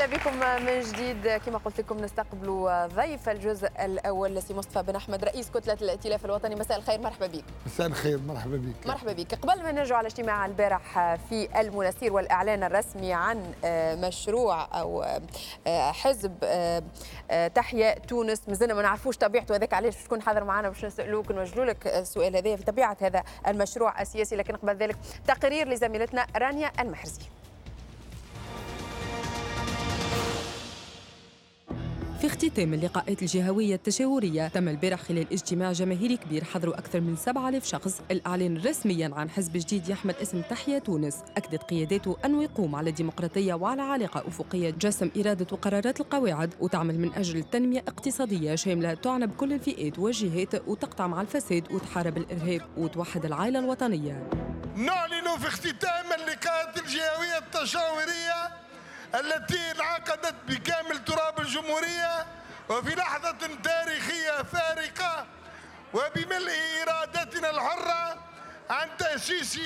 اهلا بكم من جديد. كما قلت لكم نستقبل ضيف الجزء الاول سي مصطفى بن احمد رئيس كتله الائتلاف الوطني. مساء الخير، مرحبا بك. مساء الخير، مرحبا بك. مرحبا بك. قبل ما نرجع على اجتماع البارح في المناسير والاعلان الرسمي عن مشروع او حزب تحيا تونس، مازلنا ما نعرفوش طبيعته، هذاك علاش تكون حاضر معنا باش نسالوك نوجهوا لك السؤال هذا في طبيعه هذا المشروع السياسي. لكن قبل ذلك تقرير لزميلتنا رانيا المحرزي. في اختتام اللقاءات الجهوية التشاورية تم البارح خلال اجتماع جماهيري كبير حضروا أكثر من 7000 شخص الإعلان رسمياً عن حزب جديد يحمل اسم تحيا تونس. أكدت قياداته أنه يقوم على ديمقراطية وعلى علاقة أفقية تجسم إرادة وقرارات القواعد وتعمل من أجل التنمية اقتصادية شاملة تعنى بكل الفئات والجهات وتقطع مع الفساد وتحارب الإرهاب وتوحد العائلة الوطنية. نعلن في اختتام اللقاءات الجهوية التشاورية التي انعقدت بكامل تراب الجمهورية وفي لحظة تاريخية فارقة وبملء إرادتنا الحرة عن تأسيس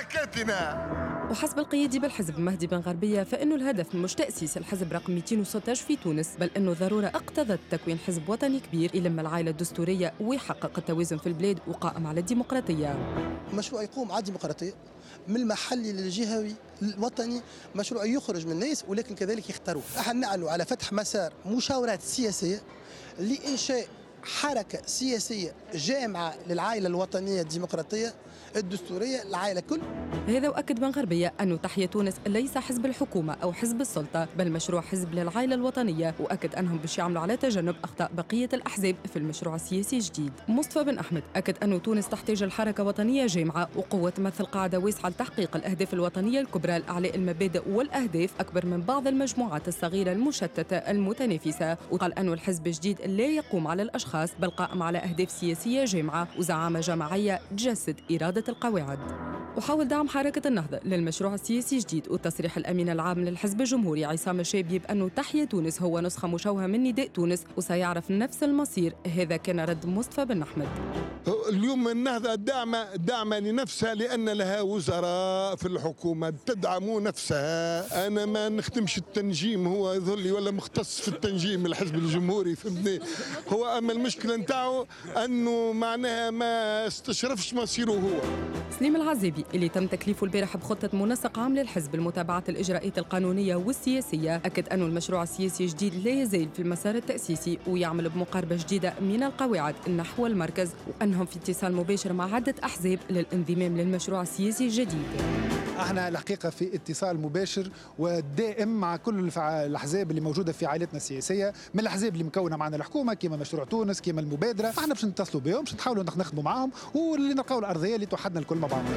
حركتنا. وحسب القيادي بالحزب مهدي بن غربية فإنه الهدف مش تأسيس الحزب رقم 216 في تونس، بل أنه ضرورة اقتضت تكوين حزب وطني كبير يلم العائلة الدستورية ويحقق التوازن في البلاد وقائم على الديمقراطية. مشروع يقوم على الديمقراطية من المحلي للجهوي الوطني، مشروع يخرج من الناس ولكن كذلك يختاروه. احنا نعلن على فتح مسار مشاورات سياسية لإنشاء حركة سياسية جامعة للعائلة الوطنية الديمقراطية الدستورية العائلة كل. هذا وأكد بن غربية أنه تحيا تونس ليس حزب الحكومة أو حزب السلطة، بل مشروع حزب للعائلة الوطنية، وأكد أنهم باش يعملوا على تجنب أخطاء بقية الأحزاب في المشروع السياسي الجديد. مصطفى بن أحمد أكد أنه تونس تحتاج الحركة وطنية جامعة وقوة تمثل قاعدة واسعة لتحقيق الأهداف الوطنية الكبرى لإعلاء المبادئ والأهداف أكبر من بعض المجموعات الصغيرة المشتتة المتنافسة. وقال أنه الحزب الجديد لا يقوم على الأشخاص بل قائم على أهداف سياسية جامعة وزعامة جماعية تجسد إرادة القواعد. وحاول دعم حركة النهضة للمشروع السياسي الجديد. والتصريح الأمين العام للحزب الجمهوري عصام الشابي بأنه تحيا تونس هو نسخة مشوهة من نداء تونس وسيعرف نفس المصير. هذا كان رد مصطفى بن أحمد. اليوم النهضة داعمة لنفسها لأن لها وزراء في الحكومة تدعم نفسها. أنا ما نخدمش التنجيم، هو يظل لي ولا مختص في التنجيم الحزب الجمهوري، فهمتني. هو أما المشكلة نتاعو أنه معناها ما استشرفش مصيره هو. سليم العزيبي اللي تم تكليفه البارح بخطة منسق عام للحزب لمتابعة الإجراءات القانونية والسياسية أكد أنه المشروع السياسي الجديد لا يزال في المسار التأسيسي ويعمل بمقاربة جديدة من القواعد نحو المركز، وأنهم في اتصال مباشر مع عدة أحزاب للانضمام للمشروع السياسي الجديد. احنا الحقيقه في اتصال مباشر ودائم مع كل الاحزاب اللي موجوده في عائلتنا السياسيه، من الاحزاب اللي مكونه معنا الحكومه كما مشروع تونس كما المبادره. احنا باش نتصلوا بهم، باش نحاولوا نخدموا معاهم واللي نلقاو الارضيه اللي توحدنا الكل مع بعضنا.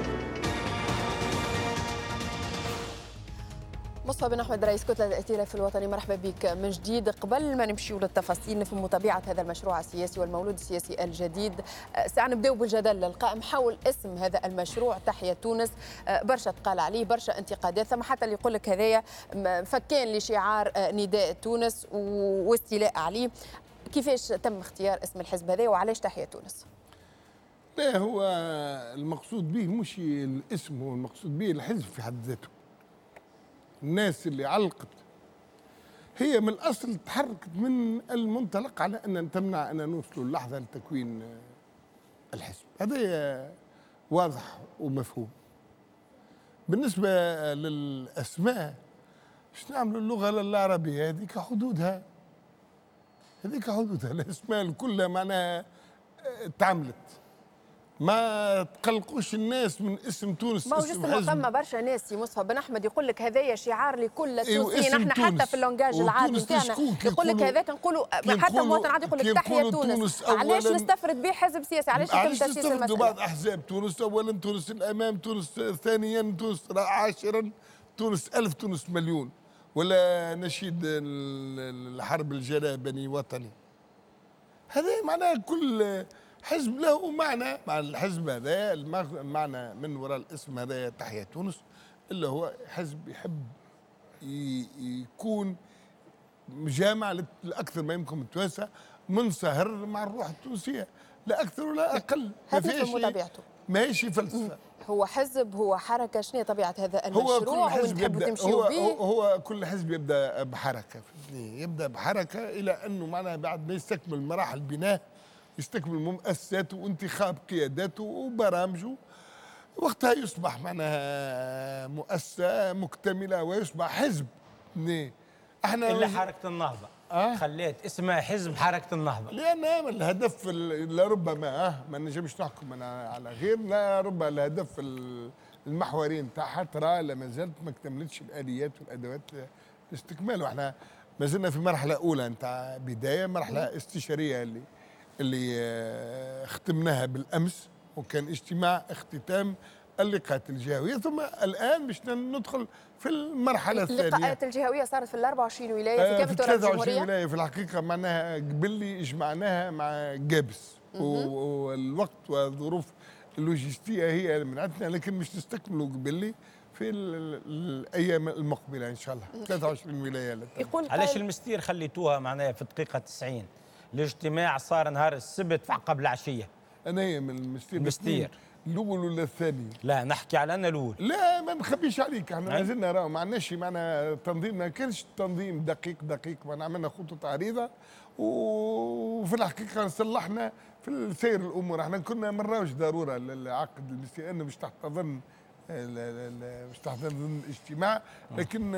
مصطفى بن أحمد رئيس كتلة الائتلاف الوطني، مرحبا بك من جديد. قبل ما نمشيو للتفاصيل نفهم طبيعة هذا المشروع السياسي والمولود السياسي الجديد، سنبداو بالجدل القائم حول اسم هذا المشروع تحيا تونس. برشا تقال عليه، برشا انتقادات، ثم حتى اللي يقول لك هذايا فكان لشعار نداء تونس واستيلاء عليه. كيفاش تم اختيار اسم الحزب هذا وعلاش تحيا تونس؟ لا، هو المقصود به مش الاسم، هو المقصود به الحزب في حد ذاته. الناس اللي علقت هي من الأصل تحركت من المنطلق على أن تمنع أن نوصلوا اللحظة لتكوين الحزب. هذا واضح ومفهوم. بالنسبة للأسماء باش نعملوا اللغة العربية هذيك حدودها، الأسماء كلها معناها تعملت. ما تقلقوش الناس من اسم تونس. ما هو جسم فما برشا ناس سي مصطفى بن احمد يقول لك هذايا شعار لكل التونسيين. احنا حتى في اللونجاج العادي نتاعنا يقول لك هذاك نقولوا حتى مواطن عادي يقول لك تحيا تونس. علاش نستفرد به حزب سياسي؟ علاش يتم تاسيس المسألة؟ بعض احزاب تونس، اولا تونس الامام، تونس ثانيا تونس عاشرا، تونس 1000، تونس مليون، ولا نشيد الحرب الجلاء بني وطني. هذا معناه كل حزب له معنى. مع الحزب هذا المعنى من وراء الاسم هذا تحيا تونس، اللي هو حزب يحب يكون جامع لأكثر ما يمكن متوسع، منصهر مع الروح التونسية، لا أكثر ولا أقل. هذا في طبيعته. ماشي فلسفة. هو حزب، هو حركه، شنو هي طبيعه هذا هو المشروع كل حزب وين تحبوا يبدا تمشيوا به؟ هو كل حزب يبدا بحركه، يبدا بحركه الى انه معناها بعد ما يستكمل مراحل بناء، يستكمل مؤسساته وانتخاب قياداته وبرامجه، وقتها يصبح معناها مؤسسه مكتمله ويصبح حزب. احنا الا حركه النهضه خليت اسمها حزب حركه النهضه، لان الهدف لربما ما نجمش نحكم انا على غير، لا ربما الهدف المحوري نتاعها ترى لا ما زالت ما اكتملتش الاليات والادوات لاستكماله. احنا ما زلنا في مرحله اولى نتاع بدايه، مرحله استشاريه اللي ختمناها بالامس، وكان اجتماع اختتام اللقاءات الجهويه، ثم الان باش ندخل في المرحله الثانيه. اللقاءات الجهويه صارت في 24 ولايه في كافه في دول 23 الجمهوريه. ولايه في الحقيقه، معناها قبل لي جمعناها مع جابس، والوقت والظروف اللوجستيه هي اللي منعتنا، لكن مش نستكملوا قبل لي في الايام المقبله ان شاء الله. 23 ولايه. يقول علاش المستير خليتوها معناها في الدقيقه 90؟ الاجتماع صار نهار السبت في عقب العشيه. انا هي من المستير الاول ولا الثاني؟ لا نحكي على انا الاول. لا ما نخبيش عليك، احنا ما زلنا راهو ما عندناش معنا تنظيم، ما كانش تنظيم دقيق، ما عملنا خطوط عريضه، وفي الحقيقه صلحنا في سير الامور. احنا كنا ما نراوش ضروره للعقد المستير انه مش تحتضن اجتماع، لكن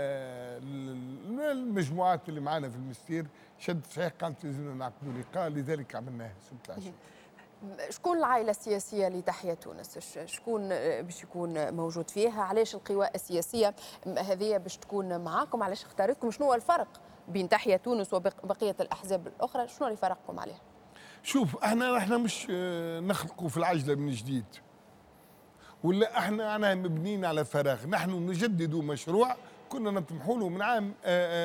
المجموعات اللي معنا في المستير شدت صحيح قالت لازمنا نعقدوا لقاء، لذلك عملناه سبت العشيه. شكون العائلة السياسية لتحيا تونس؟ شكون باش يكون موجود فيها؟ علاش القوى السياسية هذه باش تكون معاكم؟ علاش اختارتكم؟ شنو هو الفرق بين تحيا تونس وبقية الأحزاب الأخرى؟ شنو اللي فرقكم عليها؟ شوف احنا مش نخلقوا في العجلة من جديد، ولا احنا مبنيين على فراغ. نحن نجدد مشروع كنا نطمحوا له من عام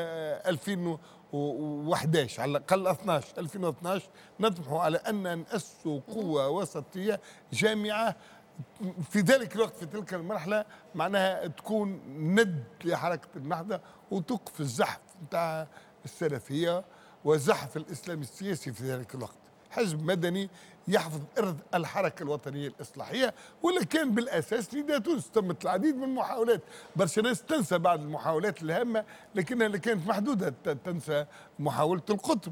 2011 على الأقل 2012 نطمحوا على أن نأسسوا قوة وسطية جامعة في ذلك الوقت، في تلك المرحلة معناها تكون ند لحركة النهضة وتوقف الزحف نتاع السلفية وزحف الإسلام السياسي في ذلك الوقت. حزب مدني يحفظ إرث الحركة الوطنية الإصلاحية، ولا كان بالأساس نداء تونس. تمت العديد من المحاولات، برشا ناس تنسى بعض المحاولات الهامة لكنها اللي كانت محدودة، تنسى محاولة القطب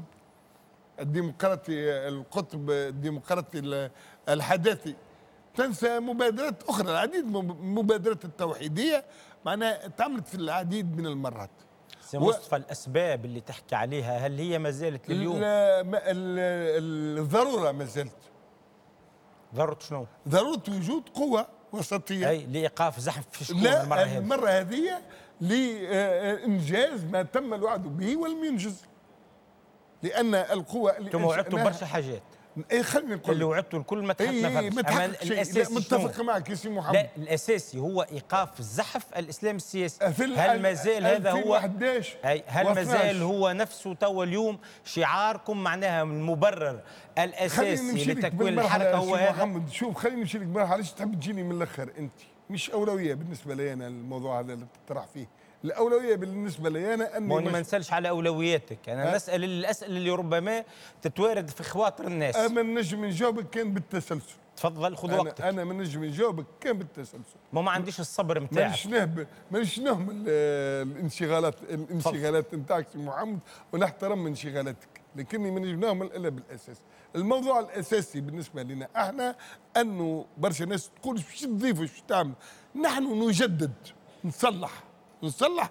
الديمقراطي الحداثي، تنسى مبادرات أخرى، العديد من المبادرات التوحيدية معناها تعملت في العديد من المرات. سي مصطفى الأسباب اللي تحكي عليها هل هي ما زالت لليوم؟ الضرورة ما زالت. ضرورة شنو؟ ضرورة وجود قوة وسطية أي لإيقاف زحف في شكون المرة هذه لإنجاز ما تم الوعد به ولم ينجز، لأن القوة اللي انتم وعدتوا برشا حاجات. خليني نقول اللي وعدتوا الكل ما تحققش. الاساسي متفق معك يا سي محمد. لا الاساسي هو ايقاف الزحف الاسلام السياسي. هل ما زال هذا هو هل ما زال هو نفسه توا اليوم شعاركم معناها المبرر الاساسي لتكوين الحركه هو هذا؟ محمد شوف خليني نمشي لك بالمرحله، علاش تحب تجيني من الاخر؟ انت مش اولويه بالنسبه لي انا الموضوع هذا اللي تطرح فيه. الأولوية بالنسبة لي أنا أني ما نسألش على أولوياتك، أنا نسأل الأسئلة اللي ربما تتوارد في خواطر الناس. أنا نجم نجاوبك كان بالتسلسل. تفضل خذ وقتك. أنا ما نجم نجاوبك كان بالتسلسل. ما عنديش الصبر نتاعك. مانيش نهمل الانشغالات نتاعك سي محمد، ونحترم انشغالاتك، لكني ما نجم نهمل إلا بالأساس. الموضوع الأساسي بالنسبة لنا احنا أنه برشا ناس تقول باش تضيفوا باش تعمل، نحن نجدد نصلح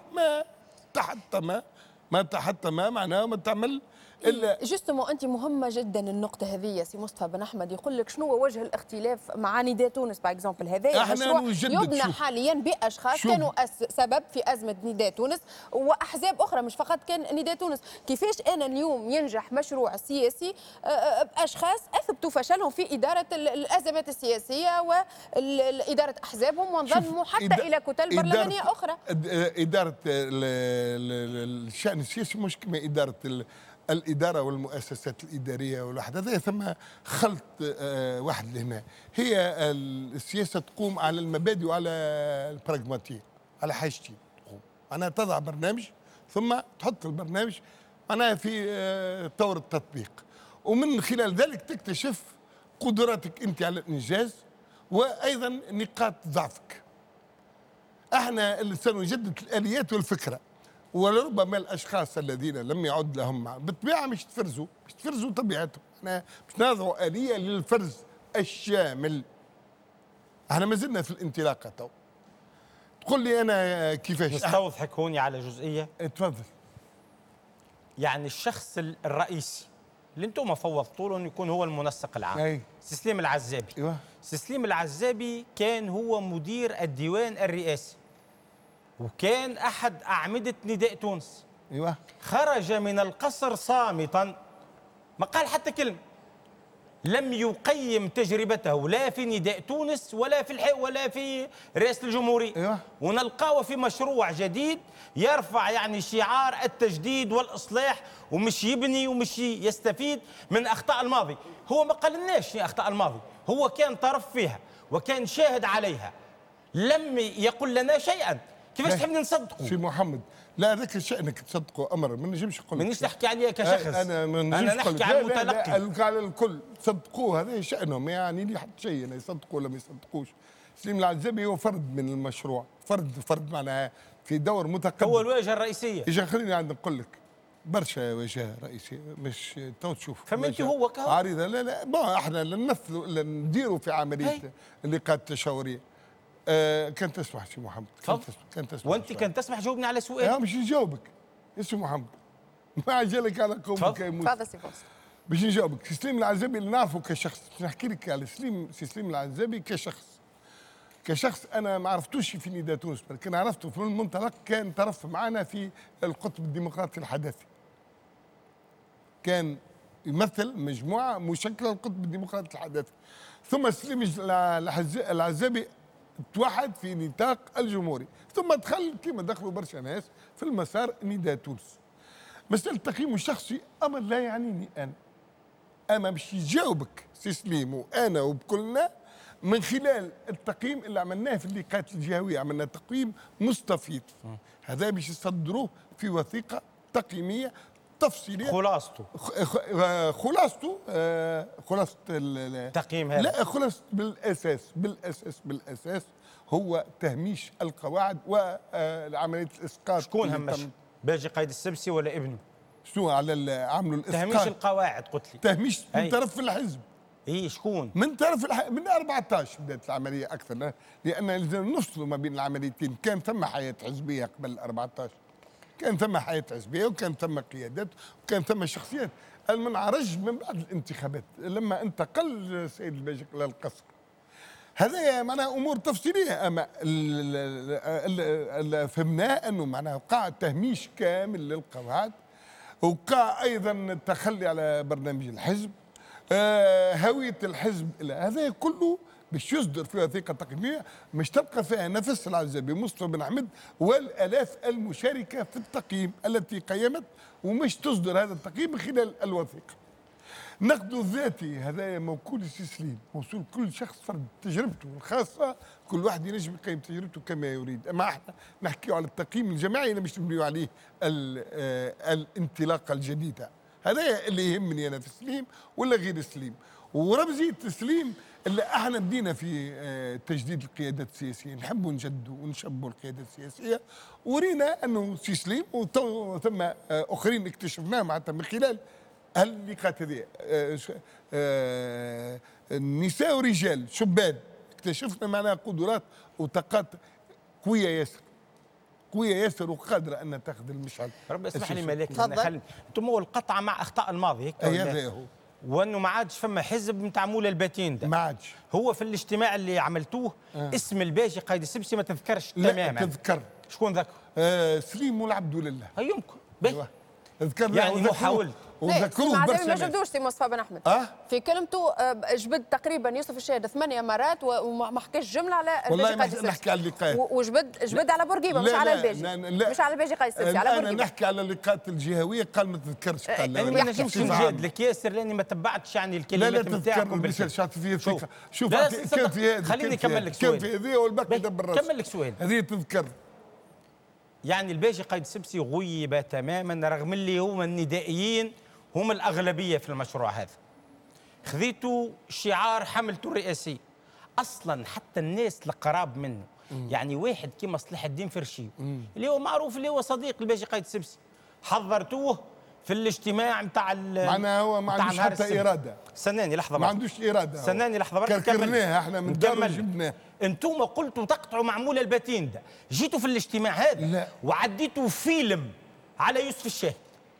ما تحطم معناه ما تعمل الا جوستومون. انت مهمه جدا النقطه هذه يا سي مصطفى بن احمد، يقول لك شنو هو وجه الاختلاف مع نداء تونس باغ اكزومبل. هذا مشروع يبنى حاليا باشخاص كانوا سبب في ازمه نداء تونس واحزاب اخرى، مش فقط كان نداء تونس. كيفاش انا اليوم ينجح مشروع سياسي باشخاص اثبتوا فشلهم في اداره الازمات السياسيه واداره احزابهم وانضموا حتى الى كتل برلمانيه اخرى؟ اداره الشان السياسي مش كما اداره الإدارة والمؤسسات الإدارية والوحدة، هذا ثم خلط واحد لهنا. هي السياسة تقوم على المبادئ وعلى البراغماتية، على حاجتين تقوم. معناها تضع برنامج ثم تحط البرنامج معناها في طور التطبيق، ومن خلال ذلك تكتشف قدراتك أنت على الإنجاز وايضا نقاط ضعفك. احنا اللي سنجدد الاليات والفكره، ولربما الاشخاص الذين لم يعد لهم بالطبيعه مش تفرزوا طبيعتهم. احنا مش نضعوا اليه للفرز الشامل. احنا ما زلنا في الانطلاقه تو. تقول لي انا كيفاش نستوضحك هوني على جزئيه. اتفضل. يعني الشخص الرئيسي اللي انتم فوضتوا له انه يكون هو المنسق العام، سليم العزابي. ايوه. سليم العزابي كان هو مدير الديوان الرئاسي، وكان احد اعمده نداء تونس. ايوه. خرج من القصر صامتا، ما قال حتى كلمه، لم يقيم تجربته لا في نداء تونس ولا في رئاسة الجمهورية. أيوة. ونلقاه في مشروع جديد يرفع يعني شعار التجديد والإصلاح، ومش يبني ومش يستفيد من أخطاء الماضي. هو ما قالناش أخطاء الماضي، هو كان طرف فيها وكان شاهد عليها، لم يقل لنا شيئا. كيفاش تحبني نصدقوا؟ سي محمد، لا هذاك شأنك تصدقوا أمر، ما نجمش نقول. مانيش نحكي عليه كشخص، أنا نحكي على المتلقي. لا على الكل صدقوه، هذا شأنهم، يعني لي حتى شيء أنا يصدقوا ولا ما يصدقوش. سليم العزابي هو فرد من المشروع، فرد معناها في دور متقدم. هو الواجهة الرئيسية. إجا خليني عند نقول لك برشا واجهة رئيسية، مش تو تشوف فهمتي هو كهو عريضة. لا احنا لا نديروا في عملية اللقاءات التشاورية. كان تسمح سي محمد، كان تسمح. وانت كان تسمح جاوبني على سؤال. مش نجاوبك يا سي محمد، ما عجلك على قومك يا موسى. تفضل سي فوز. باش نجاوبك. سليم العزابي اللي نعرفه كشخص، نحكي لك على سليم العزابي كشخص انا ما عرفتوش في نداء تونس، لكن عرفته في المنطلق، كان طرف معنا في القطب الديمقراطي الحداثي. كان يمثل مجموعه مشكله القطب الديمقراطي الحداثي. ثم سليم العزابي توحد في نطاق الجمهوري، ثم دخل كما دخلوا برشا ناس في المسار نداء تونس. مسألة التقييم الشخصي أمر لا يعنيني أنا باش يجاوبك سي سليم وأنا وبكلنا من خلال التقييم اللي عملناه في اللقاءات الجهوية. عملنا تقييم مستفيض، هذا باش يصدروه في وثيقة تقييمية تفصيلية. خلاصته التقييم هذا، لا خلاصة بالأساس هو تهميش القواعد وعملية الإسقاط. شكون همش؟ باجي قايد السبسي ولا ابنه؟ شنو على عملوا الإسقاط؟ تهميش القواعد قلت لي. تهميش من طرف الحزب. شكون؟ من طرف من 14 بدات العملية أكثر، لأن لازم نفصلوا ما بين العمليتين. كان ثم حياة حزبية قبل 14، كان ثم حياة حزبية وكان ثم قيادات وكان ثم شخصيات. المنعرج من بعد الانتخابات لما انتقل السيد الباجي إلى القصر. هذا معناها امور تفصيليه، اما فهمناه انه معناها وقع تهميش كامل للقواعد، وقع ايضا التخلي على برنامج الحزب، هويه الحزب، هذا كله باش يصدر في وثيقه تقييميه مش تبقى فيها نفس العزابي مصطفى بن احمد والالاف المشاركه في التقييم التي قيمت، ومش تصدر هذا التقييم من خلال الوثيقه. النقد الذاتي هذا موكول سي سليم، موصول كل شخص فرد تجربته الخاصه، كل واحد ينجم يقيم تجربته كما يريد. اما احنا نحكيو على التقييم الجماعي اللي باش نبنيو عليه الانطلاقه الجديده. هذا اللي يهمني انا في سليم ولا غير سليم. ورمزيه سليم اللي احنا بدينا في تجديد القيادات السياسيه، نحبوا نجدوا ونشبوا القيادات السياسيه، ورينا انه سي سليم وثم اخرين اكتشفناهم حتى من خلال اللقاءات هذه، نساء ورجال شبان، اكتشفنا معناها قدرات وطاقات قويه ياسر وقادره ان تاخذ المشعل. ربي اسمح لي ملاك، انتم هو القطعه مع اخطاء الماضي هيك، هذا هو، وانه ما عادش فما حزب نتاع مولا الباتين ده، ما عادش. هو في الاجتماع اللي عملتوه اسم الباجي قايد السبسي ما تذكرش تماما. لا تذكر. شكون ذكر؟ سليم والعبد لله. يمكن باهي اذكر يعني هو حاول وذكروه برشا ما جبدوش سي مصطفى بن احمد. في كلمته جبد تقريبا يوسف الشاهد 8 مرات وما حكاش جمله على والله نحكي على اللقاءات، وجبد على بورقيبه مش على الباجي. مش على الباجي قايد السبسي، على بورقيبه. انا نحكي على اللقاءات الجهويه، قال ما تذكرش. قال انا ما نجمش نجاد لك ياسر لاني ما تبعتش يعني الكلمات نتاعكم. لا تذكر ثقه. شوف كان في هذه، خليني نكمل لك سؤال. كان في هذه والباقي يدبر راسه. كمل لك سؤال. هذه تذكر. يعني الباجي قايد السبسي غيب تماما، رغم اللي هما الندائيين هم الأغلبية في المشروع هذا. خذيتوا شعار حملته الرئاسي، اصلا حتى الناس القراب منه، يعني واحد كيما صلاح الدين فرشي اللي هو معروف اللي هو صديق الباشي قايد السبسي، حضرتوه في الاجتماع نتاع معناها هو ما عندوش حتى اراده. سناني لحظه، ما عندوش اراده. سناني لحظه برك، كركرناه احنا من دار جبناه. انتم قلتوا تقطعوا معمول الباتين، جيتوا في الاجتماع هذا لا. وعديتوا فيلم على يوسف الشاهد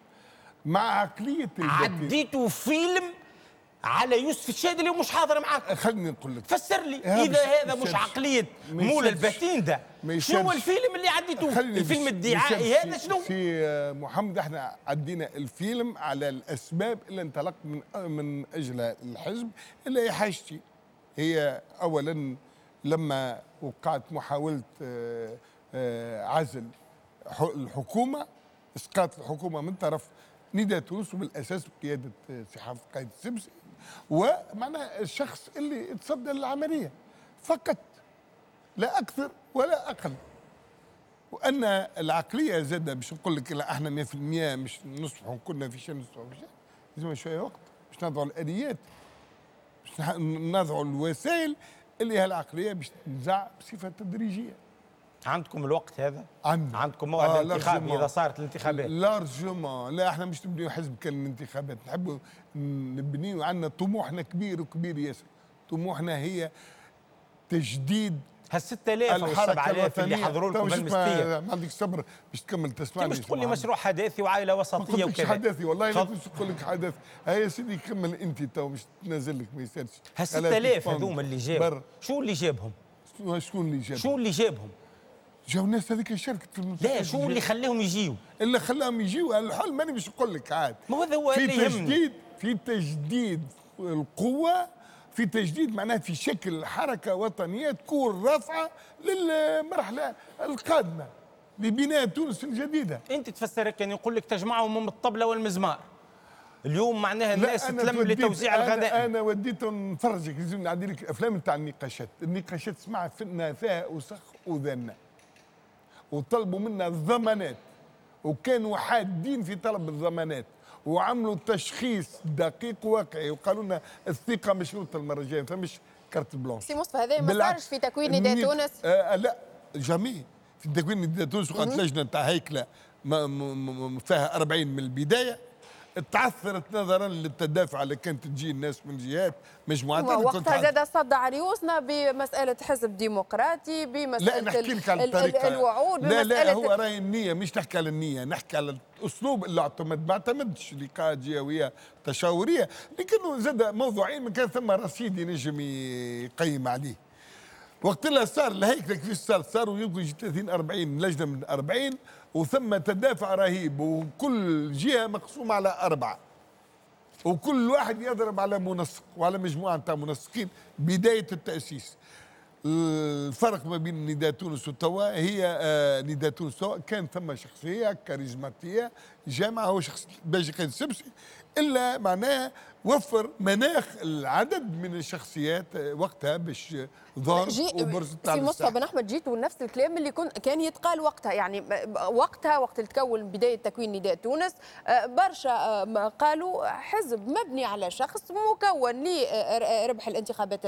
مع عقليه الباتين، عديتوا فيلم على يوسف الشاهد اللي مش حاضر معاك. خليني نقول لك، فسر لي اذا هذا مش عقليه مول الباتين ده، شنو هو الفيلم اللي عديتوه؟ الفيلم الدعائي هذا شنو؟ في محمد احنا عدينا الفيلم على الاسباب اللي انطلق من اجلها الحزب، اللي هي حاجتي. هي اولا لما وقعت محاوله عزل الحكومه، اسقاط الحكومه من طرف نداء تونس وبالاساس بقياده سي حافظ قايد السبسي، ومعناها الشخص اللي تصدى للعمليه فقط لا اكثر ولا اقل. وان العقليه زاده باش نقول لك لا احنا 100% مش نصبحوا كنا في شان نصبحوا في شان، لازم شويه وقت باش نضعوا الاليات، باش نضعوا الوسائل اللي هي العقليه باش تنزع بصفه تدريجيه. عندكم الوقت هذا؟ عندكم موعد الانتخاب اذا صارت الانتخابات؟ لارجومون. لا احنا مش نبنيو حزب كان الانتخابات، نحبوا نبنيو، عندنا طموحنا كبير وكبير ياسر. طموحنا هي تجديد هال 6000 او 7000 اللي حضروا لكم بالمستية. ما عندك صبر باش تكمل تسمعني. مش تقول لي مشروع حداثي وعائله وسطيه وكذا؟ مش حداثي والله، لا نقول لك حداثي. هيا يا سيدي كمل انت تو مش تنزل لك ما يسالش. هال 6000 هذوما اللي جابوا شو اللي جابهم؟ شكون اللي جابهم؟ شو اللي جابهم؟ جاو الناس هذيك شاركت في المنتخب. لا شو اللي خلاهم يجيو؟ اللي خلاهم يجيو الحل ماني باش نقول لك عاد. ما هذا هو اللي يهمني. في تجديد القوة، في تجديد معناها في شكل حركة وطنية تكون رافعة للمرحلة القادمة لبناء تونس الجديدة. أنت تفسر كان يقول لك تجمعهم من الطبلة والمزمار. اليوم معناها الناس تلم لتوزيع الغنائم. أنا وديتهم نفرجك، لازم نعدي لك الأفلام نتاع النقاشات سمعت فيها وسخ أذنا وطلبوا منا الضمانات، وكانوا حادين في طلب الضمانات وعملوا تشخيص دقيق واقعي، وقالوا لنا الثقه مشروطه المره الجايه، ما فماش كارت بلونش. سي مصطفى هذا ما صارش في تكوين نداء تونس؟ لا جامي. في تكوين نداء تونس وقعت لجنه تاع هيكله فيها 40 من البدايه، تعثرت نظرا للتدافع اللي كانت تجي الناس من جهات مجموعات. وقتها زاد صدع ريوسنا بمساله حزب ديمقراطي، بمساله لا نحكي لك على الطريقه، الوعود، لا هو راهي النيه، مش نحكي على النيه، نحكي على الاسلوب اللي اعتمد. ما اعتمدش لقاءات جهويه تشاوريه، لكنه زاد موضوعين من كان ثم رصيد ينجم يقيم عليه. وقت اللي صار الهيكله كيف صاروا يمكن 30 40 لجنه من 40، وثم تدافع رهيب، وكل جهه مقسومه على 4، وكل واحد يضرب على منسق وعلى مجموعه تاع منسقين. بدايه التاسيس الفرق ما بين نداء تونس وتوا هي نداء تونس توا كان ثم شخصيه كاريزماتيه جامعه، هو شخص باجي قايد السبسي، الا معناه وفر مناخ العدد من الشخصيات وقتها باش ظهر وبرز تاع سي مصطفى بن احمد جيت ونفس الكلام اللي كان يتقال وقتها، يعني وقتها وقت التكون بدايه تكوين نداء تونس برشا قالوا حزب مبني على شخص مكون لربح الانتخابات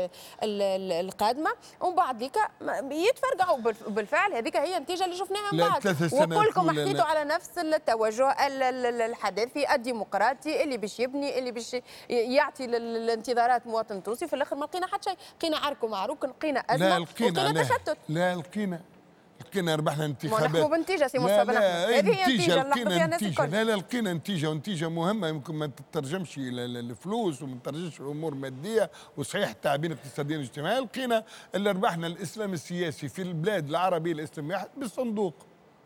القادمه، ومن بعد ذيك يتفرقعوا. بالفعل هذيك هي النتيجه اللي شفناها من بعد. وكلكم حكيتوا على نفس التوجه الحداثي الديمقراطي اللي باش يبني، اللي باش يعطي للانتظارات مواطن تونسي. في الاخر ما لقينا حتى شيء، لقينا عرك ومعروك، لقينا ازمه، لقينا تشتت. لا لقينا ربحنا انتخابات. نحكموا بنتيجه سي مصطفى بن احمد، هذه هي النتيجه اللي نلاحظوا فيها الناس الكل. لا لقينا نتيجه، ونتيجه مهمه يمكن ما تترجمش للفلوس وما تترجمش لامور ماديه، وصحيح التعابين الاقتصاديين والاجتماعيين. لقينا اللي ربحنا الاسلام السياسي في البلاد العربيه الاسلاميه بالصندوق،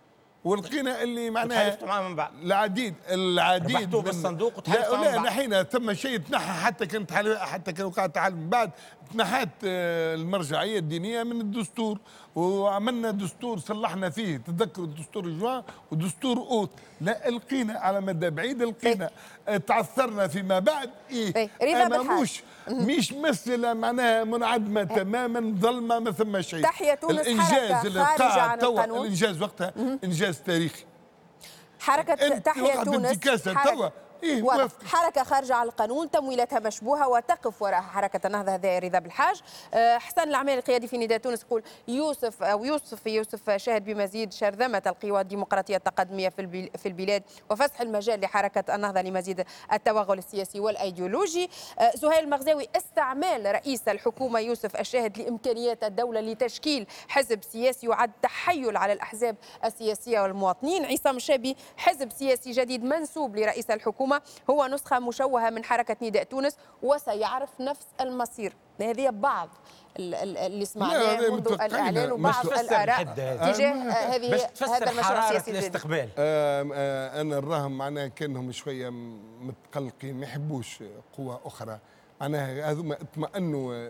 ولقينا اللي معناها تحالفتوا معاه من بعد العديد ربحتوا بالصندوق وتحالفتوا لا نحينا ثم شيء تنحى، حتى كان وقع التحالف من بعد تنحت المرجعيه الدينيه من الدستور، وعملنا دستور صلحنا فيه، تذكروا الدستور جوان ودستور اوت. لا لقينا على مدى بعيد لقينا تعثرنا فيما بعد. انا مش مسألة معناها منعدمة تماما، ظلمة ما ثم شيء. تحيا تونس الانجاز اللي وقع القانون. الانجاز وقتها انجاز تاريخي. حركة تحيا تونس انتكاسة توا واضح. حركة خارجة على القانون، تمويلاتها مشبوهة وتقف وراء حركة النهضة، هذا رضا بالحاج. حسن العمال القيادي في نداء تونس يقول يوسف شاهد بمزيد شرذمة القوى الديمقراطية التقدمية في البلاد وفسح المجال لحركة النهضة لمزيد التوغل السياسي والأيديولوجي. زهير المغزاوي استعمال رئيس الحكومة يوسف الشاهد لإمكانيات الدولة لتشكيل حزب سياسي يعد تحيل على الأحزاب السياسية والمواطنين. عصام الشابي حزب سياسي جديد منسوب لرئيس الحكومة، هو نسخة مشوهة من حركة نداء تونس وسيعرف نفس المصير. هذه بعض اللي سمعناه منذ الإعلان وبعض الآراء تجاه هذا المشروع السياسي الاستقبال. أنا نراهم معناها كأنهم شوية متقلقين، ما يحبوش قوى أخرى، معناها هذوما اطمأنوا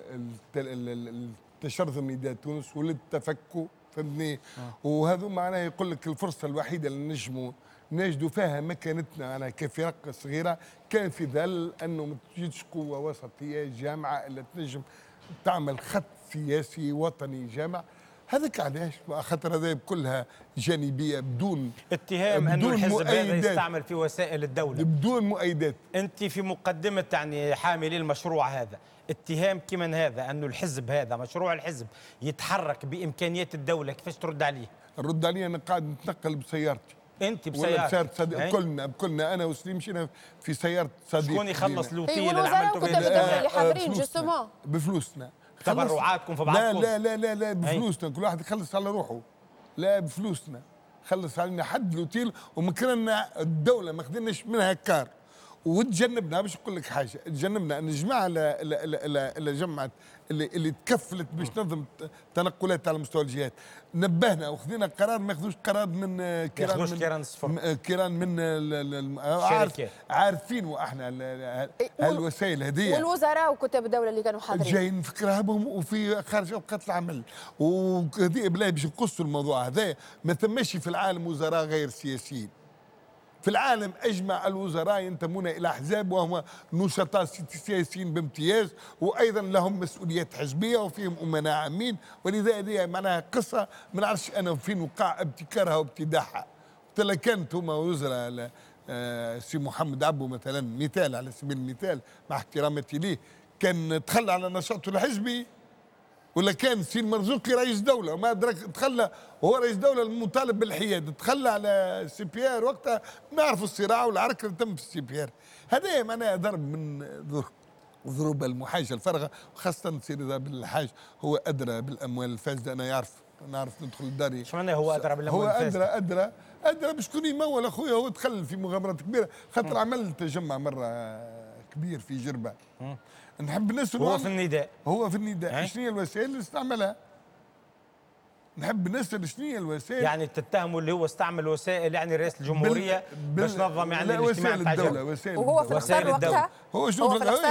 التشرذم نداء تونس وللتفكوا، فهمتني؟ وهذو معناها يقول لك الفرصة الوحيدة اللي نجدوا فيها مكانتنا أنا كفرق صغيرة كان في ظل أنه ما تجدش قوة وسطية جامعة اللي تنجم تعمل خط سياسي وطني جامع. هذاك علاش خاطر هذا كلها جانبية بدون اتهام أنه الحزب هذا يستعمل في وسائل الدولة بدون مؤيدات. أنت في مقدمة يعني حاملي المشروع هذا اتهام كمن هذا أنه الحزب هذا مشروع الحزب يتحرك بإمكانيات الدولة، كيفاش ترد عليه؟ نرد عليه أنا قاعد نتنقل بسيارتي. انت بسيارة صديق كلنا انا وسليم مشينا في سياره صديق. شكون يخلص الوتيل اللي عملتوا به اللي حاضرين جوستومون بفلوسنا تبرعاتكم في بعضكم؟ لا بفلوسنا، كل واحد يخلص على روحه. لا بفلوسنا، خلص علينا حد الوتيل ومكرنا الدوله ما خدناش منها كار. وتجنبنا باش نقول لك حاجه، تجنبنا ان الجماعه اللي جمعت اللي تكفلت باش تنظم تنقلات على مستوى الجهات، نبهنا وخذينا قرار ما ياخذوش قرار من كيران من عارفين واحنا هالوسائل هذه. والوزراء وكتاب الدوله اللي كانوا حاضرين جايين في كرهبهم وفي خارج اوقات العمل، وهذه بلا باش نقصوا الموضوع هذا. ما ثماش في العالم وزراء غير سياسيين. في العالم أجمع الوزراء ينتمون إلى أحزاب وهم نشطاء سياسيين بامتياز، وأيضا لهم مسؤوليات حزبية وفيهم أمناء عامين. ولذا هذه معناها قصة ما نعرفش أنا فين وقع ابتكارها وابتداعها. تلا كانت هما وزراء سي محمد عبو مثلا مثال على سبيل المثال مع احتراماتي ليه، كان تخلى على نشاطه الحزبي، ولا كان سي المرزوقي رئيس دولة وما أدرك تخلى وهو رئيس دولة المطالب بالحياد، تخلى على سي بيير وقتها نعرف الصراع والعركة اللي تم في سي بيير. هذا معناها ضرب من ضروب المحاجة الفارغة، وخاصة سي رضا بالحاج هو أدرى بالأموال الفاسدة. أنا نعرف ندخل لداري. شو معناه هو أدرى بالأموال الفاسدة؟ هو أدرى بشكون يمول أخويا. هو دخل في مغامرات كبيرة خاطر عمل تجمع مرة كبير في جربة. نحب نسأل هو في النداء شنو هي الوسائل اللي استعملها؟ نحب نسأل شنو هي الوسائل. يعني تتهموا اللي هو استعمل وسائل يعني رئيس الجمهورية باش نظم يعني الاجتماع نتاع الدولة. وهو في الخطر وقتها هو شوف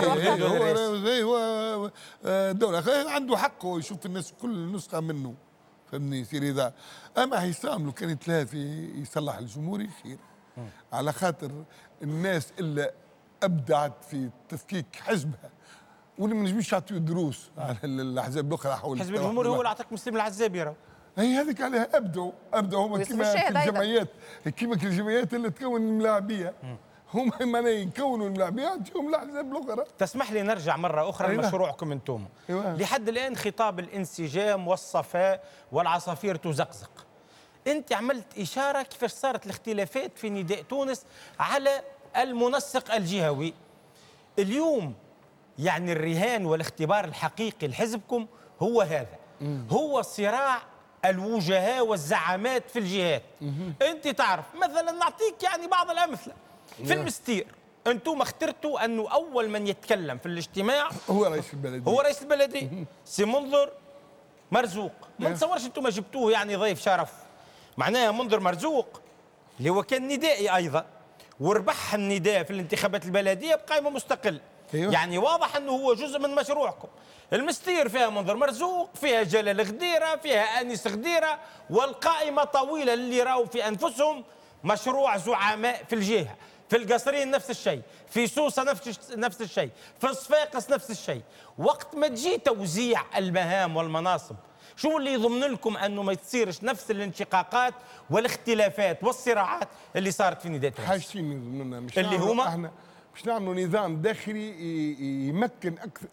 هو الدولة عنده حق هو يشوف الناس كل نسخة منه، فهمني سير إذا أما حسام لو كان يتلاها في يصلح الجمهوري خير، على خاطر الناس اللي أبدعت في تفكيك حزبها واللي ما نجمش يعطيو دروس على الاحزاب الاخرى حول حزب الجمهوري هو اللي اعطاك مسلم العزاب يرى. هي هذيك عليها ابدعوا هما كيما الجمعيات اللي تكون الملاعبيه، هم معناها يكونوا الملاعبيه يعطيهم الاحزاب الاخرى. تسمح لي نرجع مره اخرى لمشروعكم انتم. لحد الان خطاب الانسجام والصفاء والعصافير تزقزق. انت عملت اشاره كيفاش صارت الاختلافات في نداء تونس على المنسق الجهوي. اليوم يعني الرهان والاختبار الحقيقي لحزبكم هو هذا، هو صراع الوجهاء والزعامات في الجهات. انت تعرف مثلا نعطيك يعني بعض الامثله. في المستير انتم اخترتوا انه اول من يتكلم في الاجتماع هو رئيس البلديه سي منظر مرزوق. ما نتصورش انتم جبتوه يعني ضيف شرف، معناها منظر مرزوق اللي هو كان ندائي ايضا وربح النداء في الانتخابات البلديه بقائمه مستقل. يعني واضح انه هو جزء من مشروعكم. المستير فيها منظر مرزوق، فيها جلال غديره، فيها انيس غديره، والقائمه طويله اللي راوا في انفسهم مشروع زعماء في الجهه. في القصرين نفس الشيء، في سوسه نفس الشيء، في صفاقس نفس الشيء. وقت ما تجي توزيع المهام والمناصب، شو اللي يضمن لكم انه ما تصيرش نفس الانشقاقات والاختلافات والصراعات اللي صارت في نداء تونس؟ حاجتين يضمننا، مش اللي هما احنا مش نعملوا نظام داخلي يمكن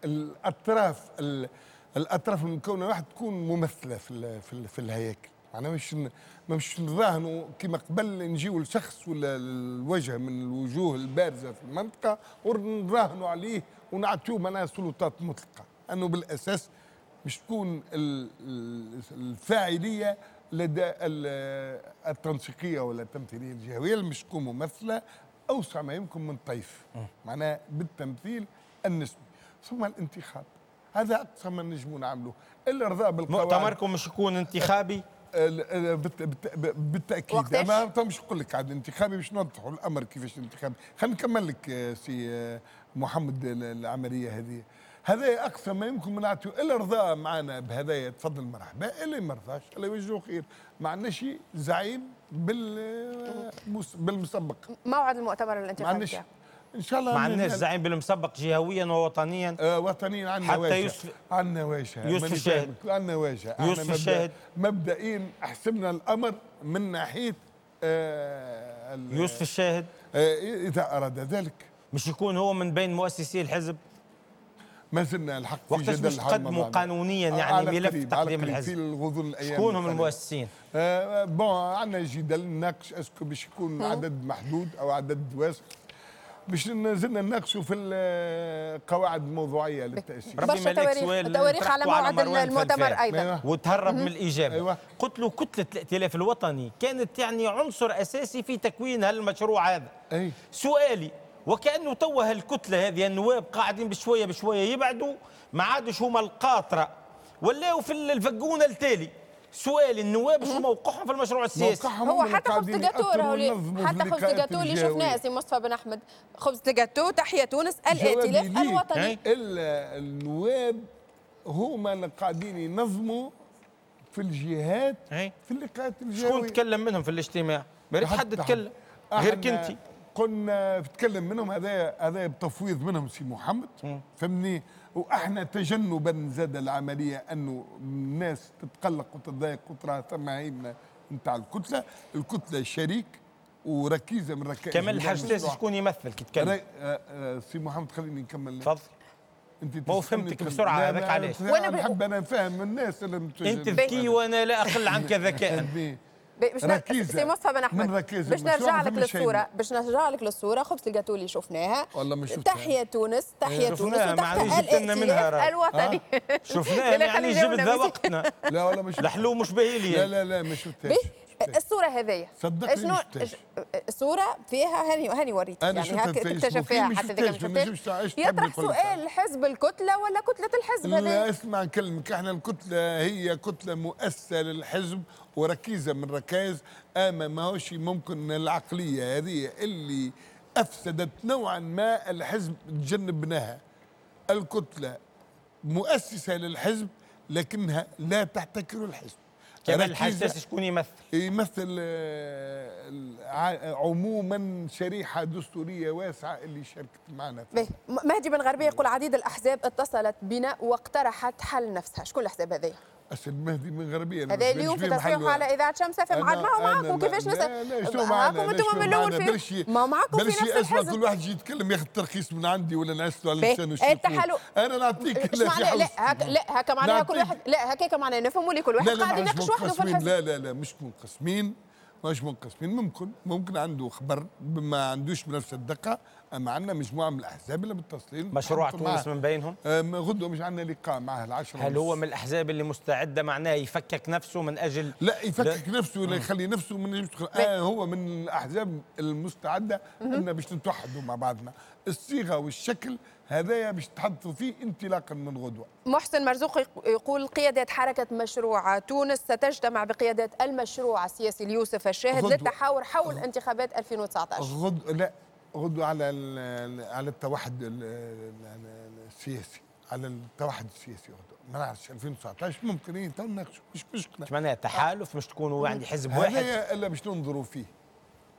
الاطراف المكونه واحد تكون ممثله في الهياكل. معناها مش نراهنوا كما قبل نجيو لشخص ولا الوجه من الوجوه البارزه في المنطقه ونراهنوا عليه ونعطيوه معناها سلطات مطلقه، انه بالاساس مش تكون الفاعليه لدى التنسيقيه ولا التمثيليه الجهويه، مش تكون ممثله اوسع ما يمكن من طيف، معناها بالتمثيل النسبي. ثم الانتخاب، هذا اقصى ما نجموا نعملوه. الارضاء بالقواعد. مؤتمركم مش يكون انتخابي؟ بالتاكيد. انا مش نقول لك عاد انتخابي، باش نوضحوا الامر كيفاش انتخابي. خلينا نكمل لك سي محمد العمليه هذه. هذا اقصى ما يمكن نعطيو. الارضاء معنا بهدايا تفضل مرحبا، اللي ما رضاش الله يوجهه خير. ما عندناش زعيم بالمسبق. موعد المؤتمر الانتخابي ان شاء الله. ما عندناش زعيم بالمسبق جهويا ووطنيا. وطنيا عندنا واجهه. عندنا واجهه. يوسف الشاهد. عندنا واجهه. يوسف الشاهد. مبدئيا حسبنا الامر من ناحيه يوسف الشاهد اذا اراد ذلك. مش يكون هو من بين مؤسسي الحزب؟ ما زلنا الحق في وقتاش باش تقدموا قانونيا يعني ملف تقديم الحزب؟ في الغضون الايام. شكون هم المؤسسين؟ بون عندنا جدل نناقش اسكو باش يكون عدد محدود او عدد واسع، باش نزلنا نناقشوا في القواعد الموضوعيه للتاسيس. ربي مالك سؤال تواريخ على موعد المؤتمر ايضا. وتهرب من الاجابه. قلت له كتله الائتلاف الوطني كانت يعني عنصر اساسي في تكوين هالمشروع هذا. سؤالي، وكأنه توه الكتلة هذه النواب قاعدين بشوية بشوية يبعدوا، ما عادش هما القاطرة ولاو في الفقونة التالي. سؤال، النواب شو موقعهم في المشروع السياسي؟ هو حتى خبز الجاتو حتى خبز الجاتو اللي شفناه سي مصطفى بن احمد، خبز الجاتو تحيا تونس الائتلاف الوطني. النواب هما اللي قاعدين ينظموا في الجهات في اللقاءات الجوية. شكون تكلم منهم في الاجتماع؟ ما ريت حد تكلم غير كنتي. قلنا تكلم منهم، هذا بتفويض منهم سي محمد، فهمني. واحنا تجنبا زاد العمليه انه الناس تتقلق وتتضايق وترى ثم هيمنه نتاع الكتله شريك وركيزه من ركائز كمال الحاج شكون يمثل كي تكلم؟ سي محمد خليني نكمل. تفضل. انت ما فهمتك بسرعه هذاك علاش؟ وانا بحب انا نفهم الناس اللي انت ذكي وانا لا اقل عنك ذكاء. سي مصطفى بن احمد باش نرجع لك للصوره، خبز الجاتو اللي شفناها والله ما شفتها. تحيا تونس وتحت الائتلاف الوطني. شفناها يعني جبت ذا وقتنا. لا والله ما شفتها. الحلو مش باهي لي. لا ما شفتهاش. الصورة هذية صدقني ما شفتهاش. الصورة فيها هاني وريت يعني هكا تكتشف فيها حتى إذا ما شفتهاش. يطرح سؤال حزب الكتلة ولا كتلة الحزب؟ لا اسمع نكلمك، احنا الكتلة هي كتلة مؤسسة للحزب وركيزة من ركائز. اما ماهوش ممكن العقلية هذه اللي افسدت نوعا ما الحزب تجنبناها. الكتلة مؤسسة للحزب لكنها لا تحتكر الحزب. كمال الحاج شكون يمثل؟ يمثل عموما شريحه دستوريه واسعه اللي شاركت معنا. مهدي بن غربيه يقول عديد الاحزاب اتصلت بنا واقترحت حل نفسها. شكون الاحزاب هذه؟ أسد مهدي من غربيه. هذا اليوم في تصريح على اذاعه شمس اف ام. معاكم كيفاش معاكم انتم من الاول في ما معاكم في نفس الحزب. كل واحد يجي يتكلم ياخذ ترخيص من عندي ولا نعسلوا على لسانه. انا نعطيك لا هكا معناها كل واحد. لا هكاك معناها نفهموا لي كل واحد قاعد يناقش وحده في الحزب. لا مش منقسمين. ممكن عنده خبر ما عندوش بنفس الدقه. اما عندنا مجموعه من الاحزاب اللي متصلين. مشروع تونس من بينهم. غدوه مش عندنا لقاء معه العشرة. هل هو من الاحزاب اللي مستعده معناه يفكك نفسه من اجل؟ لا يفكك نفسه ولا يخلي نفسه من هو من الاحزاب المستعده ان باش نتوحدوا مع بعضنا. الصيغه والشكل هذايا باش تحطوا فيه انطلاقا من غدوه. محسن مرزوق يقول قيادات حركه مشروع تونس ستجتمع بقيادات المشروع السياسي ليوسف الشاهد للتحاور حول انتخابات 2019. غدوه على التوحد السياسي، على التوحد السياسي. ما نعرفش 2019 ممكن نناقشوا مش مشكله. مش معناها تحالف مش تكونوا عندي حزب واحد. هذا الا باش ننظروا فيه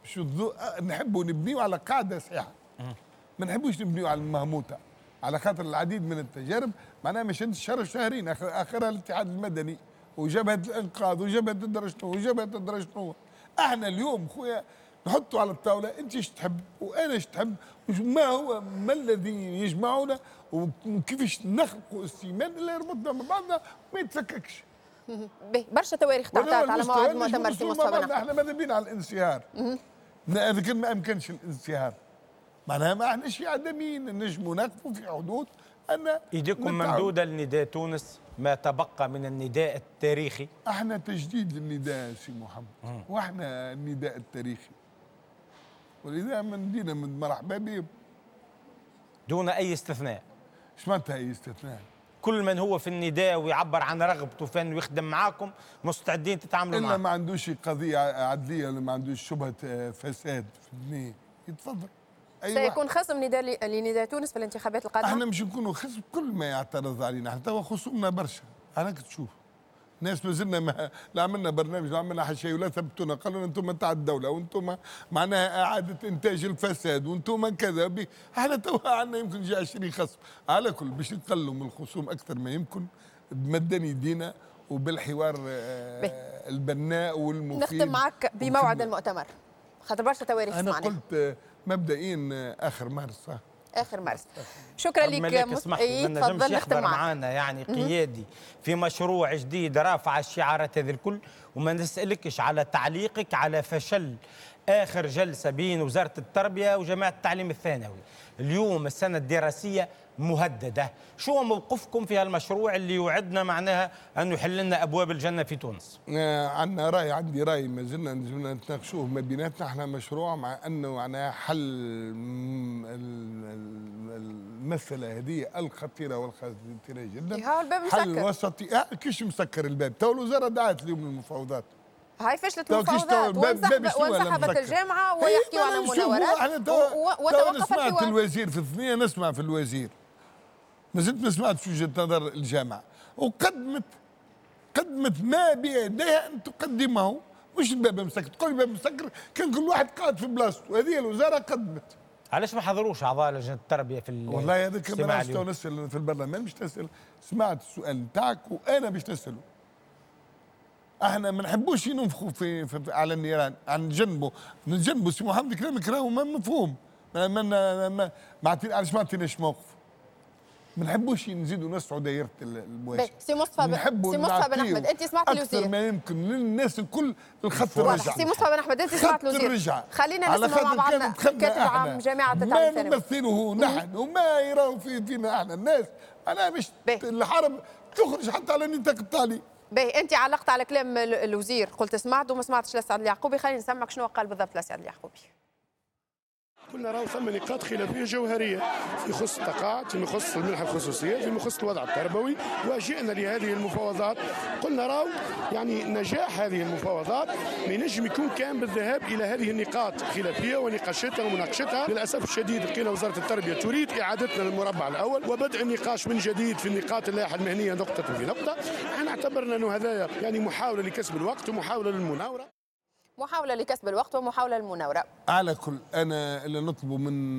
باش نحبوا نبنيو على قاعده صحيحه. ما نحبوش نبنيو على المهموته، على خاطر العديد من التجارب معناها ما شدش شهرين اخرها الاتحاد المدني وجبهه الانقاذ وجبهه الدرجه وجبهه الدرجه. احنا اليوم خويا نحطوا على الطاوله انت ايش تحب وانا ايش تحب، ما الذي يجمعنا وكيفاش نخلقوا استيمان اللي يربطنا مع بعضنا وما يتفككش. برشا تواريخ تعطات على موعد مؤتمر سي مصطفى. احنا ماذا بينا على الانصهار. هذا كان ما امكنش الانصهار، معناها ما احناش عدمين نجموا نقفوا في حدود ان ايديكم ممدوده لنداء تونس ما تبقى من النداء التاريخي. احنا تجديد للنداء سي محمد، واحنا النداء التاريخي، ولذا من دينا من مرحبا بهم دون اي استثناء. ايش معناتها اي استثناء؟ كل من هو في النداء ويعبر عن رغبته في انه يخدم معاكم مستعدين تتعاملوا معاه. الا ما عندوش قضيه عدليه ولا ما عندوش شبهه فساد في النية يتفضل. سيكون خصم لنداء تونس في الانتخابات القادمه؟ احنا مش نكونوا خصم كل ما يعترض علينا، احنا توا خصومنا برشا. هناك تشوف ناس ما زلنا لا عملنا برنامج لا عملنا حتى شيء ولا ثبتونا، قالوا لنا انتم تاع الدوله وانتم معناها اعاده انتاج الفساد وانتم كذا. احنا توا عندنا يمكن جاء 20 خصم. على كل باش نقلوا من الخصوم اكثر ما يمكن بمدني يدينا وبالحوار البناء والمفيد. نختم معك بموعد المؤتمر خاطر برشا تواريخ انا معنا. قلت مبدئيا اخر مارس. اخر مارس. شكرا لك اسمح لي ما نجمش يحضر معنا يعني قيادي في مشروع جديد رافع الشعارات هذه الكل وما نسالكش على تعليقك على فشل اخر جلسه بين وزاره التربيه وجماعه التعليم الثانوي. اليوم السنه الدراسيه مهدده، شو موقفكم في هالمشروع اللي يوعدنا معناها انه يحل لنا ابواب الجنه في تونس؟ عندنا راي، عندي راي ما زلنا نتناقشوه ما بيناتنا. احنا مشروع مع انه معناها حل المساله هذه الخطيره والخطيره جدا. الباب حل وسطي. كيش مسكر الباب؟ تو الوزاره دعت اليوم للمفاوضات. هاي فشلت المفاوضات وانسحبت الجامعه ويحكيوا على مناورات وتوقفت سمعت الوزير في الثنيه، نسمع في الوزير ما زلت ما سمعتش وجهه نظر الجامعه، وقدمت ما بيديها ان تقدمه. مش الباب مسكر، تقول الباب مسكر كان كل واحد قاعد في بلاصته. هذه الوزاره قدمت. علاش ما حضروش اعضاء لجنه التربيه في والله هذا كمان تو نسال في البرلمان باش تسال. سمعت السؤال نتاعك وانا باش نساله. احنا ما نحبوش ننفخوا في على النيران، نجنبوا سي محمد كلامك راهو مفهوم. علاش ما عطيناش موقف؟ ما نحبوش نزيدوا نسعوا دايره المواجهه. سي مصطفى بن احمد، انت سمعت الوزير اكثر ما يمكن للناس الكل الخط الرجعه. سي مصطفى بن احمد، انت سمعت الوزير. خلينا نسمع مع بعضنا كاتب عام جامعه التعليم الثانوي. ما نمثله نحن وما يراو فينا احنا الناس. انا مش الحرب تخرج حتى على النطاق التالي. انت علقت على كلام الوزير، قلت سمعت وما سمعتش لسعد اليعقوبي. خلينا نسمعك شنو قال بالضبط لسعد اليعقوبي. قلنا راهو ثم نقاط خلافيه جوهريه في خص التقاعد، فيما يخص المنحه الخصوصيه، فيما يخص الوضع التربوي، وجئنا لهذه المفاوضات. قلنا راهو يعني نجاح هذه المفاوضات ما ينجم يكون كان بالذهاب الى هذه النقاط الخلافيه ونقاشتها ومناقشتها. للاسف الشديد لقينا وزاره التربيه تريد اعادتنا للمربع الاول وبدء النقاش من جديد في النقاط اللائحه المهنيه نقطه في نقطه. احنا اعتبرنا انه هذا يعني محاوله لكسب الوقت ومحاوله للمناوره. محاولة لكسب الوقت ومحاولة للمناورة. على كل أنا اللي نطلبه من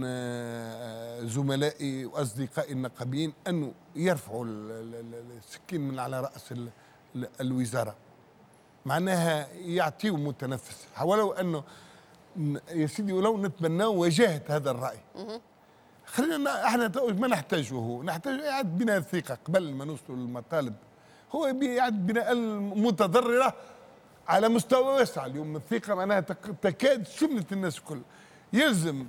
زملائي وأصدقائي النقابيين أنه يرفعوا السكين من على رأس الوزارة، معناها يعطيوا متنفس. ولو أنه يا سيدي ولو نتمناه وجاهة هذا الرأي. خلينا احنا ما نحتاجه، نحتاج إعادة بناء الثقة قبل ما نوصلوا للمطالب. هو إعادة بناء المتضررة على مستوى واسع. اليوم الثقة معناها تكاد شملت الناس الكل. يلزم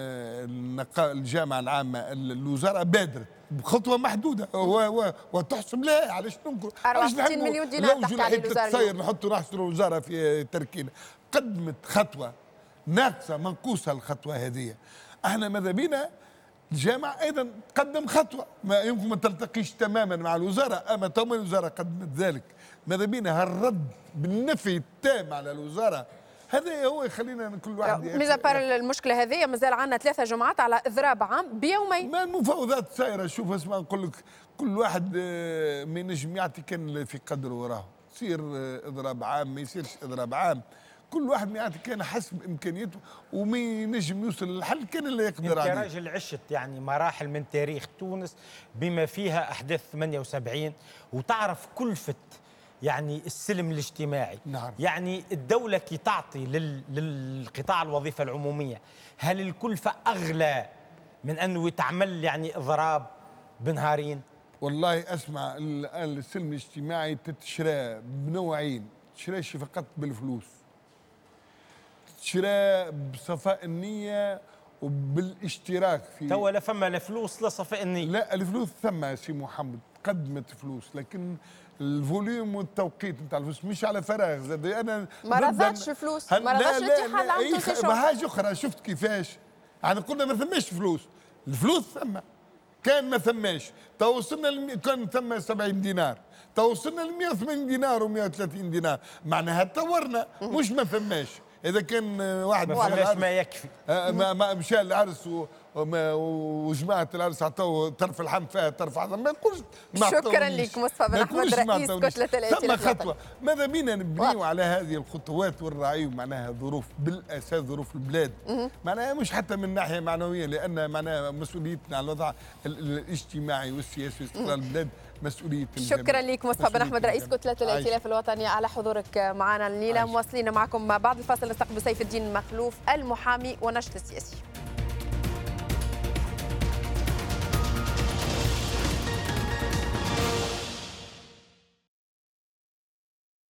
الجامعة العامة الوزارة بادرت بخطوة محدودة وتحسب لها. علاش ننكر 64 مليون دينار تحكي على الوزارة تصير نحطوا الوزارة في تركينا. قدمت خطوة ناقصة منقوصة الخطوة هذه. احنا ماذا بينا الجامعة أيضا تقدم خطوة ما يمكن ما تلتقيش تماما مع الوزارة، أما توما الوزارة قدمت ذلك. ماذا بينا هالرد بالنفي التام على الوزارة. هذا هو يخلينا كل واحد ميزابار المشكلة هذه مازال عندنا 3 جمعات على إضراب عام بيومين. ما المفاوضات سايرة. شوف اسمع نقول لك كل واحد ما ينجم يعطي كان في قدره وراه. يصير إضراب عام ما يصيرش إضراب عام. كل واحد ما يعطي كان حسب امكانياته وما ينجم يوصل للحل كان اللي يقدر عليه. انت راجل عشت يعني مراحل من تاريخ تونس بما فيها احداث 78 وتعرف كلفة يعني السلم الاجتماعي. نعم. يعني الدولة كي تعطي للقطاع الوظيفة العمومية هل الكلفة أغلى من أنه يتعمل يعني إضراب بنهارين؟ والله أسمع، السلم الاجتماعي تتشرى بنوعين، تشرى فقط بالفلوس، تشرى بصفاء النية وبالاشتراك في توا لا فما لا فلوس لا صفاء النية. لا الفلوس ثم سي محمد قدمت فلوس، لكن الفوليوم والتوقيت نتاع الفلوس مش على فراغ. زاد انا ما رضتش الفلوس، ما رضتش الاتحاد العام التونسي. حاجه اخرى شفت كيفاش يعني قلنا ما ثماش فلوس، الفلوس ثم كان ما ثماش. تو وصلنا كان ثم 70 دينار، تو وصلنا ل 180 دينار و130 دينار، معناها تطورنا مش ما ثماش. اذا كان واحد ما فماش ما يكفي ما مشى العرس وجماعه العرس عطوا طرف اللحم فيها طرف عظم، ما نقولش. شكرا لك مصطفى بن احمد رئيس كتله الائتلاف. ثم خطوه ماذا بينا نبنيو على هذه الخطوات ونراعيو معناها ظروف بالاساس ظروف البلاد، معناها مش حتى من ناحيه معنويه، لان معناها مسؤوليتنا على الوضع الاجتماعي والسياسي واستقرار البلاد مسؤوليه الجميع. شكرا لك مصطفى بن احمد رئيس كتله الائتلاف الوطني على حضورك معنا الليله. مواصلين معكم بعد الفاصل نستقبل سيف الدين مخلوف المحامي ونشط السياسي.